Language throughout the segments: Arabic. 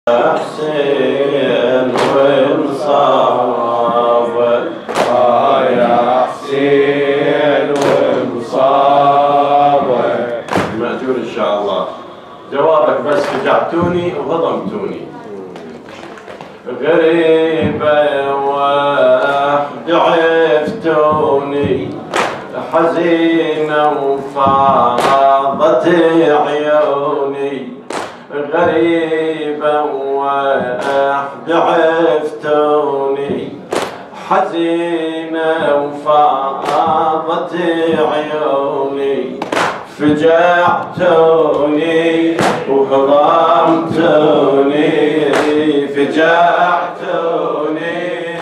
حسين ومصابك يا حسين ومصابك مأجور إن شاء الله. جوابك بس فجعتوني وهضمتوني. غريبة وحد عفتوني حزينة وفاضت عيوني. غريبة وحد عفتوني حزينة وفاضت عيوني. فجعتوني وهضمتوني فجعتوني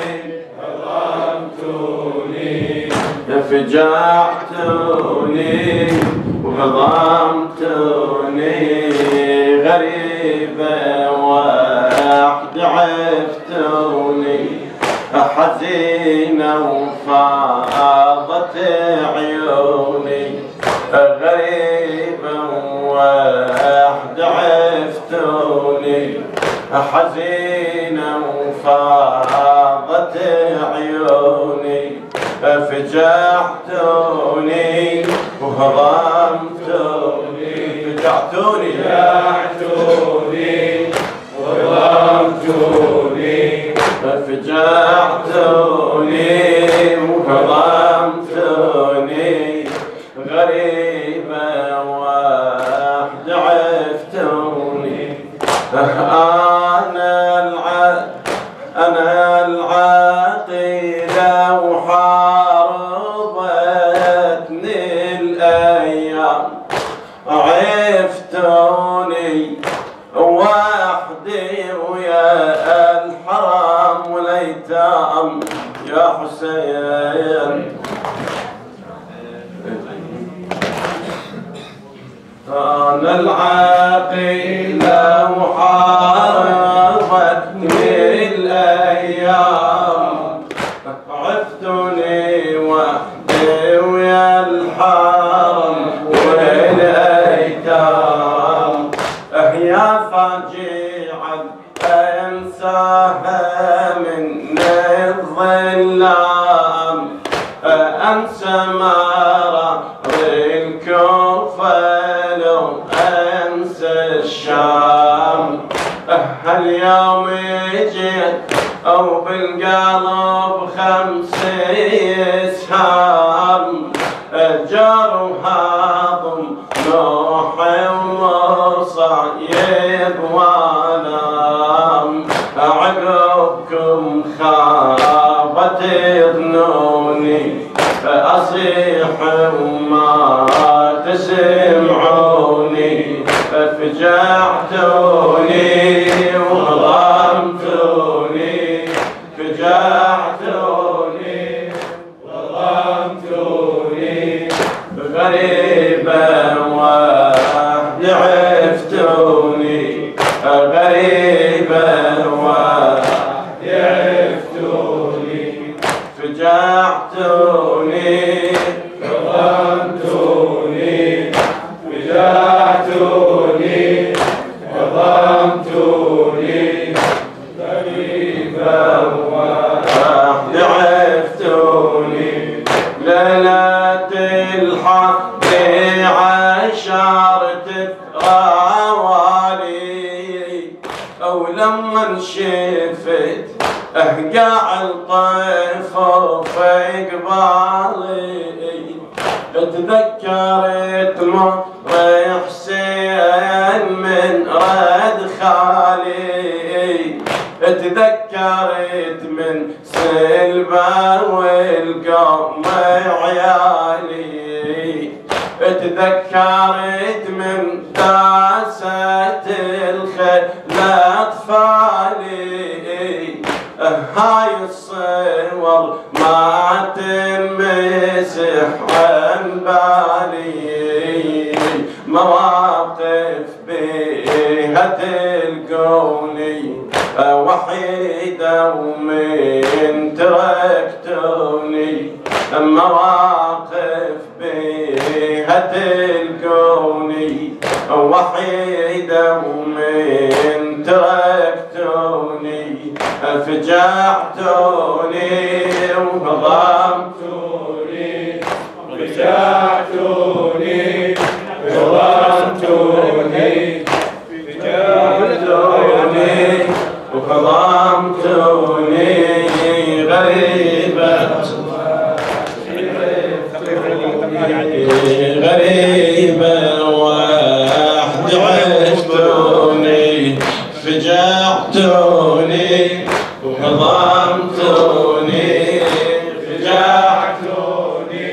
هضمتوني فجعتوني وهضمتوني. غريبة وحد عفتوني حزينة وفاضت عيوني. غريبة وحد عفتوني حزينة وفاضت عيوني. فجعتوني وهضمتوني فجعتوني وهضمتوني فجعتوني وهضمتوني. غريبة وحد عفتوني. أنا العقيلة وحاربتني الأيام. عفتوني وحدي ويا الحرام والأيتام يا حسين. أنا العقيلة وحاربتني الأيام. عفتوني وحدي ويا الحرم والأيتام. يا فاجعا أنساها من الظلام. أنسى مرار الكوفة لو أنسى الشام. هاليوم جيت أو بالقلب 5 سهام. جار وهاضم نوح وصايد وانام. عقبكم خابت ظنوني أصيح وما تسمعوني. فجعتوني وهضمتوني فجعتوني وهضمتوني. غريبة وحد عفتوني. غريبة وحد عفتوني فجعتوني وهضمتوني فجعتوني وهضمتوني. غريبة وحد عفتوني. ليلة الحق 10 راوالي. أو لما شفت أهقع الطيف في قبالي. تذكرت مر حسين من رد خالي. تذكرت من سلبة والقوم عيالي. تذكرت من داسة الخيل أطفالي. هاي الصور ما تنمسح عن بالي. مواقف بيها تلقوني وحيدة ومن تركتوني. مواقف بيها تلقوني وحيدة ومن تركتوني فجعتوني وهضمتوني فجعتوني وظلمتوني فجعتوني وهضمتوني غريبة غريبة وحد عشتوني فجعتوني وهضمتوني فجعتوني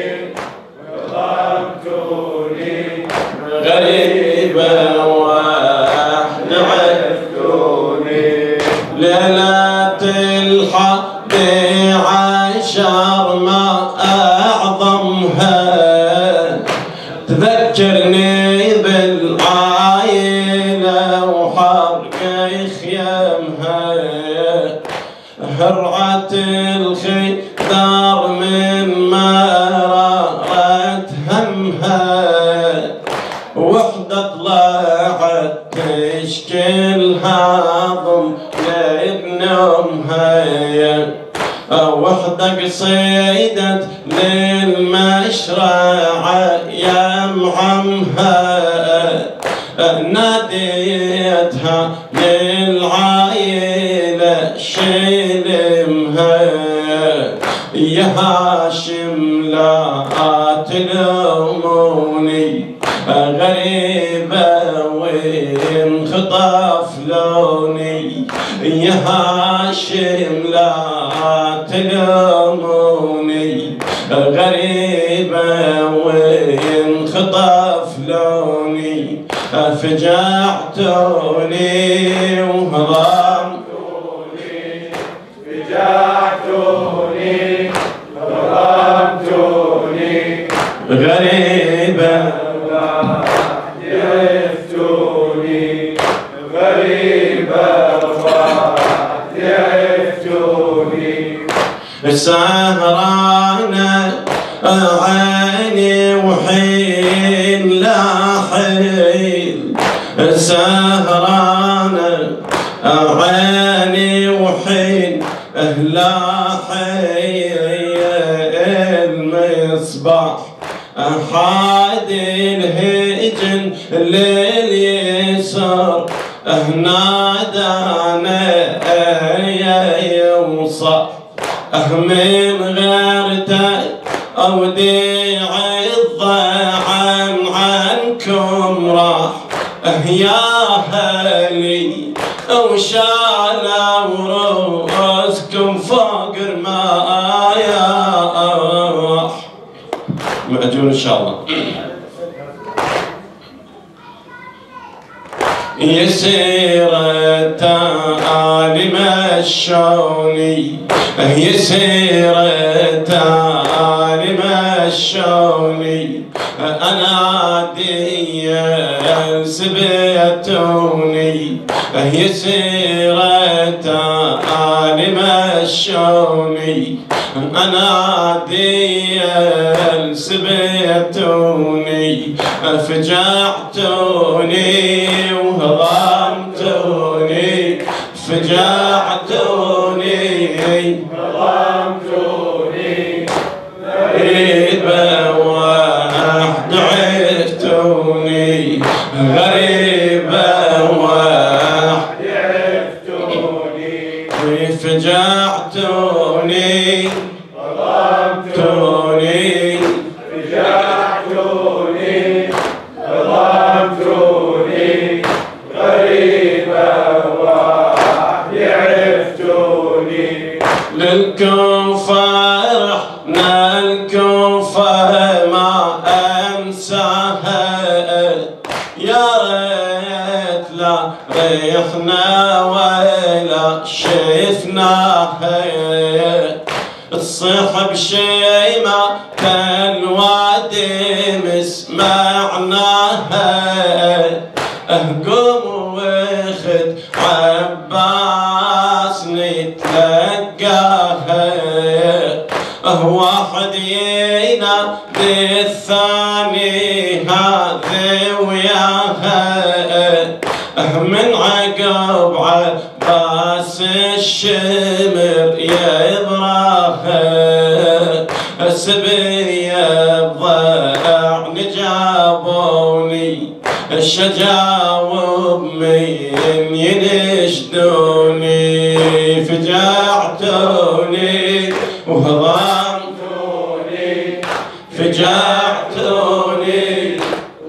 وهضمتوني غريبة وحد عشتوني ليلة الحادي عشر ما أعظمها تذكرني بالعايلة وحرق خيامها هرعة الخدار من مرارة همها وحدة طلعت تشكل هضم لابن أمها وحدة قصيدت للمشرعة يا معمها ناديتها للعائلة شلمها يا هاشم لا تلوموني غريبة وانخطف لوني يا هاشم لا تلوموني غريبة وانخطف لوني فجعتوني وهضمتوني فجعتوني وظلمتوني غريبة عرفتوني غريبة عرفتوني سهرانة عيني وحين لا حيل سهرانة عيني وحين لا حيل المصباح حادي الهجن لليسار نادانا يوصح من غيرته أوديع الضعن عنكم راح يا هلي وشالوا رؤوسكم فوق المايا مأجور إن شاء الله. يسير التالي مشوني يسير التالي مشوني أنادي سبيتوني يسير التالي مشوني أنادي سبيتوني فجعتوني وهضمتوني فجعتوني وظلمتوني غريبة وحد عرفتوني غريبة وحد عرفتوني فجعتوني وظلمتوني فجعتوني وظلمتوني غريبة عرفتوني للكفار احنا الكفار ما انساها يا ريت لا ريحنا ولا شفناها تصيح بشيمة كالوادي مسمعناها قوم واخد عباس نتلقاها واحد ينادي الثاني هذي وياها من عقب راس الشمر يبرخ السبية بضيع نجابوني الشجاوب من ينشدوني فجعتوني وهضمتوني فجعتوني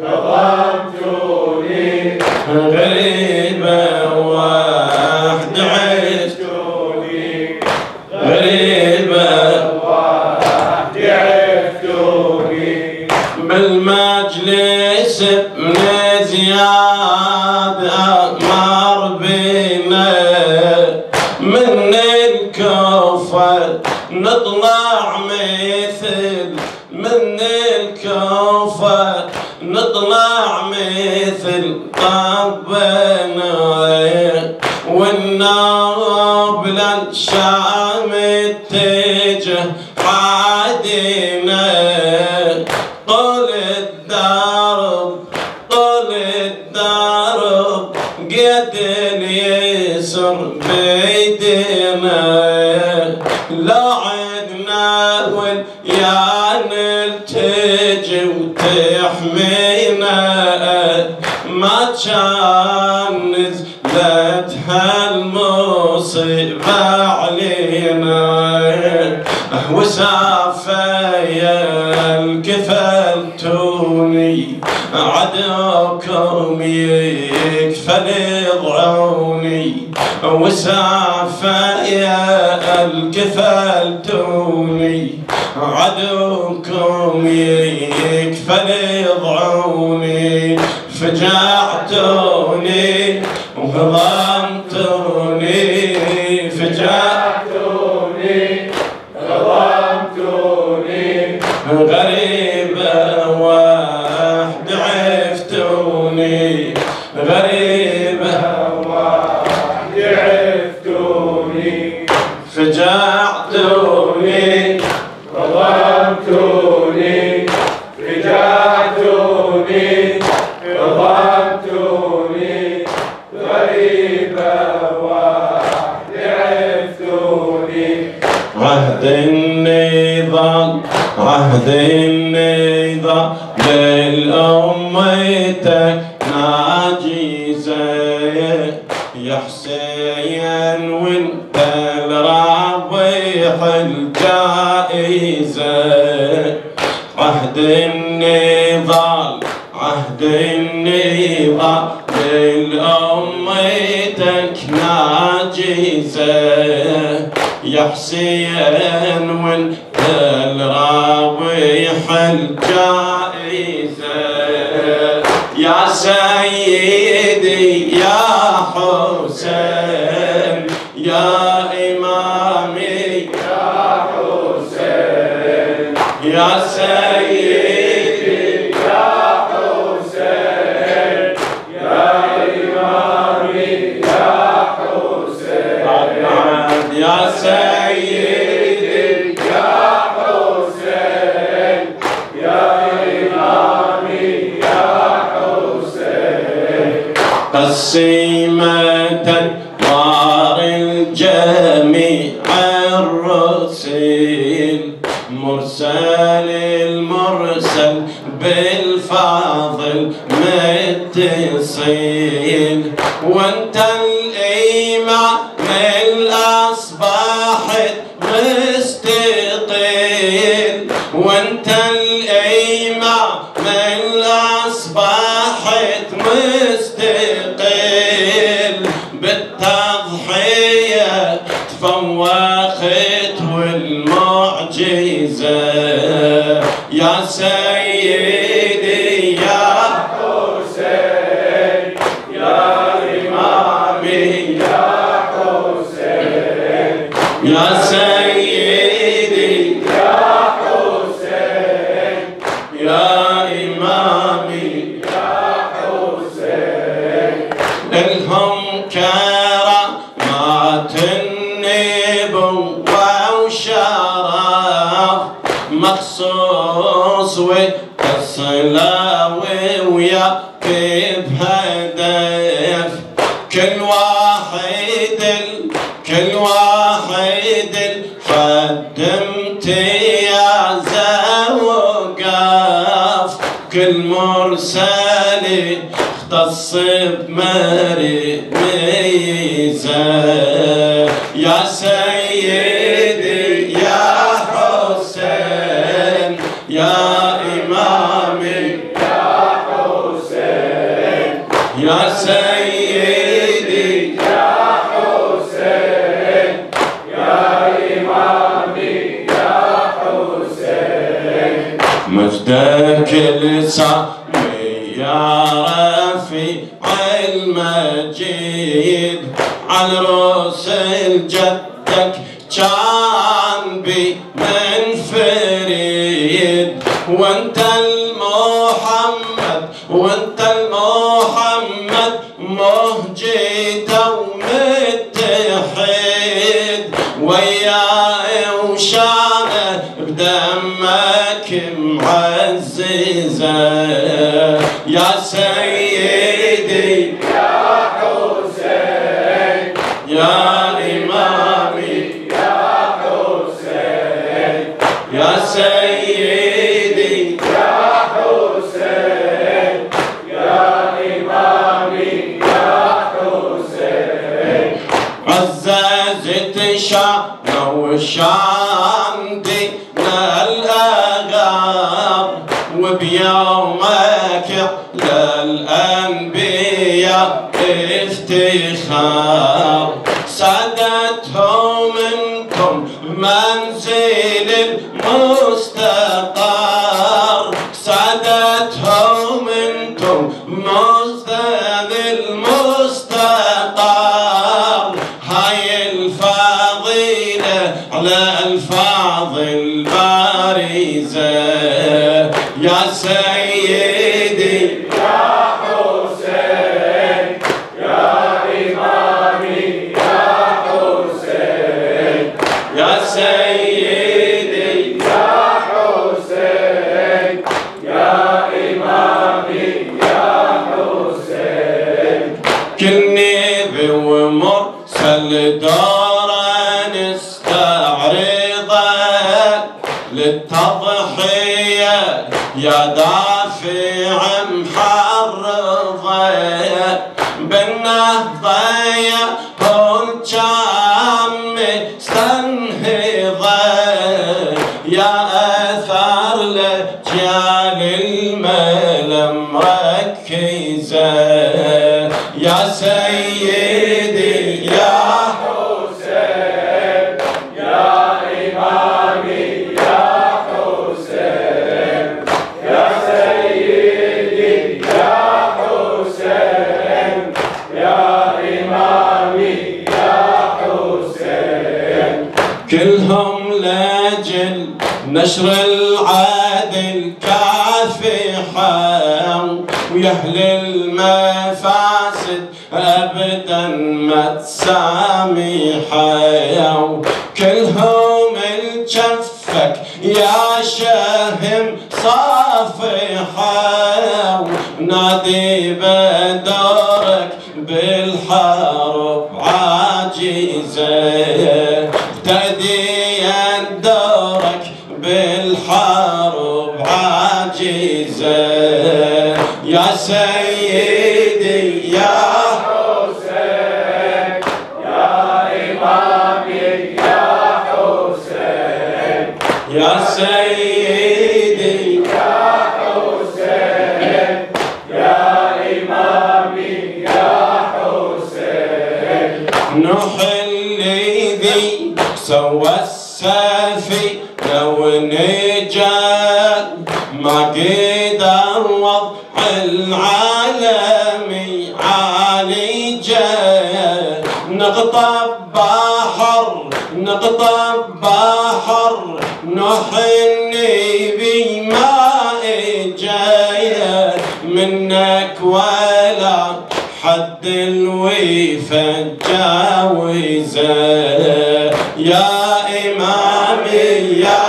هضمتوني غريبة واحد عشتوني غريبة واحد عفتوني بالمجلس ابن زياد أمر بينا من الكوفة نطلع من الكوفة نطلع مثل طبنا والنار للشام اتجه عادنا طول الدرب قد اليسر بيدنا لا عدنا ويا نلتجي وتحمينا ما كان نزلت هالمصيبة علينا وسافيا الكفلتوني عدوكم يكفل يضعوني وسافيا الكفلتوني عدوكم يكفل يضعوني فجعتوني وهضمتوني فجعتوني هضمتوني غريبة واحد عفتوني غريبة واحد عفتوني فجعتوني هضمتوني فجعتوني هضمتوني غريبة واحد عفتوني عهد النظام للأمتك ناجزة يا حسين وانت الرابح الجائزة عهد النضال للأمتك ناجزة يا حسين وانت الرابح الجائزة يا سيدي يا حسين يا إمامي يا حسين يا سيدي يا حسين يا إمامي يا حسين يا سيدي يا حسين يا إمامي يا حسين قسيمة نار الجميع الرسل مرسل المرسل بالفاضل متصل وانت الإمام الأصبحت مستقل وانت الإمام الأصبحت مستقل بالتضحية تفوخت والمعجزة يا سيدي يا حسين يا إمامي يا حسين يا سيدي يا حسين يا إمامي يا حسين الهم كرامات النبوة وشرف مخصوص وتصلاوي وياك بهدف كل واحد كل واحد قدمت يا زوقاف كل مرسل اختص بميزة يا سيدي يا حسين يا إمامي يا حسين يا سيدي يا حسين يا إمامي يا حسين مجدك لسامي يا رفيع المجيد على رؤوس جدك كان بي من فريد وانت المحمد وانت المحمد مهجد ومتحد وياي وشانه بدمك معززه يا سيدي يا حسين يا إمامي يا حسين يا سيدي يا حسين يا إمامي يا حسين عززت شانه وشان دينا الأغار وبيومك للأنبياء افتخار سادتهم انتم منزل المستقر سادتهم انتم منزل المستقر هاي الفضيلة على الفاضل بارزة يا سيدي يا حسين يا إمامي يا حسين يا سيدي يا حسين يا إمامي يا حسين كل نبي ومرسل دورا نستعرضه للتضحية يا دافع محرضه بالنهضة هو كان مستنهضه يا أثر لجيال الملا مركزه يا سيدي يا حسين يا إمامي يا حسين يا سيدي يا حسين يا إمامي يا حسين كلهم لجل نشر العدل كافحوا ويا أهل المفاسد أبدا ما تسامحوا كلهم الجفك يا شهم صافحوا نادي بدورك بالحرب عاجزة تأديا دورك بالحرب عاجزة يا سيدي يا حسين يا إمامي يا حسين يا سيدي يا حسين يا إمامي يا حسين نوح الذي سوى السفي لو نجا ما قدر وضع العالمي عالجه نقطة بحر نوح النبي ما اجايه منك ولا حد الوفا جاوزه يا إمامي يا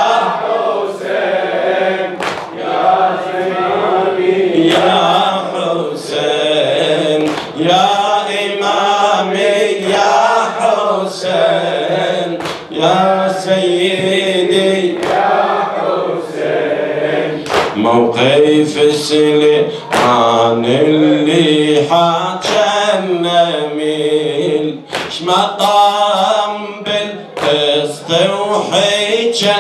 حسين يا إمامي يا حسين يا إمامي يا حسين حسين يا سيدي يا حسين موقف سليمان اللي حاجنا ميل شمطام بالقسط وحيجة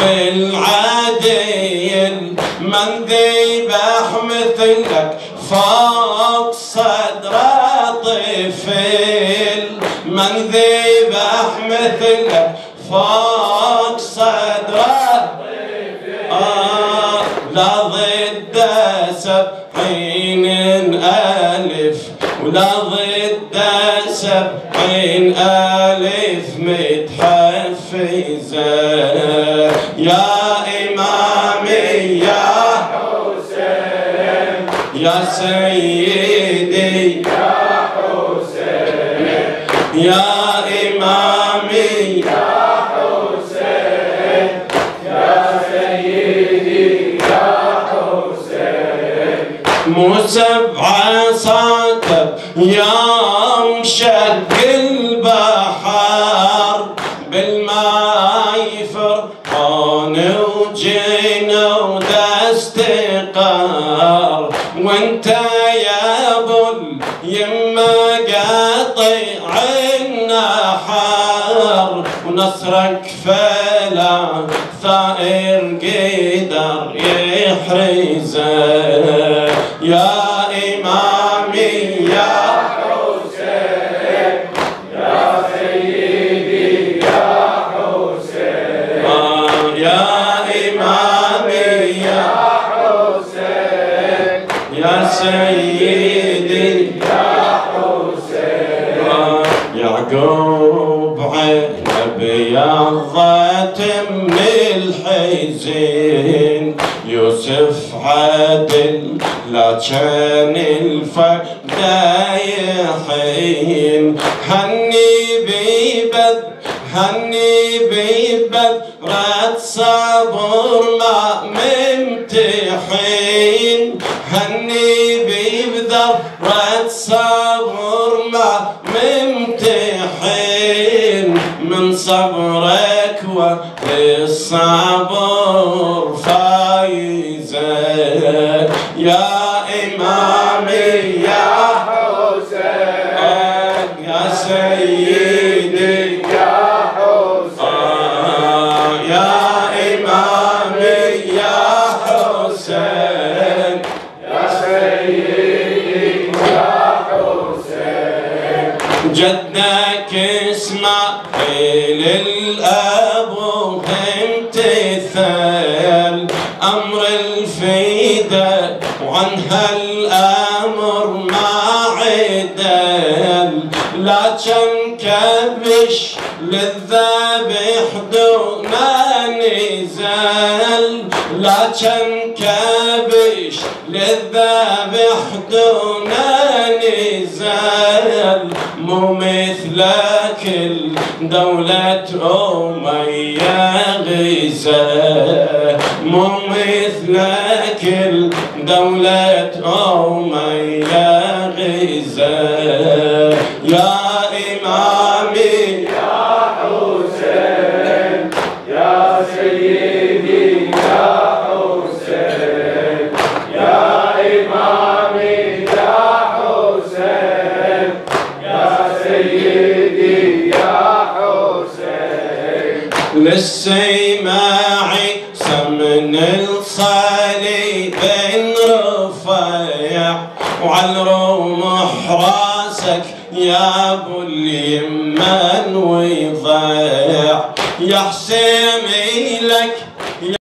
بالعديل من ذبح مثلك فوق صدره طفل من ذبح مثلك فوق صدره لا ضد 70 ألف ولا ضد 70 ألف متحفزة يا إمامي يا حسين يا سيدي يا حسين يا إمامي يا حسين يا سيدي يا حسين مو 7 صاكب يوم شق البحر بالماي فرحان وجينا ودستقر وانت يا ابو اليمه قاطع النحر ونصرك فلا ثائر قدر يحرزه يا إمامي يا حسين يا سيدي يا حسين يا إمامي يا حسين يا سيدي يا حسين يعقوب عينه بيضت من الحزين يوسف عدل لا كان الفدا يحين هني ببذرة صبر ما ممتحين هني ببذرة صبر ما ممتحين من صبرك والصبر فايزة يا إمامي يا حسين يا سيدي يا حسين يا إمامي يا حسين يا سيدي يا حسين جدك اسماعيل الأبو امتثال أمر الفدا وعن هالأمر ما عدل لا كان كبش للذبح دون نزال لا كان كبش للذبح دون نزال مو مثلك الدولة أمية غزة مو مثلك الدولة أمية غزة يا إمامي يا حسين يا سيدي يا حسين يا إمامي يا حسين يا سيدي يا حسين للسماعي سمن الصليب رفيع وعلى الرمح راسك يا ابو اليمن ويضيع يا حسين لك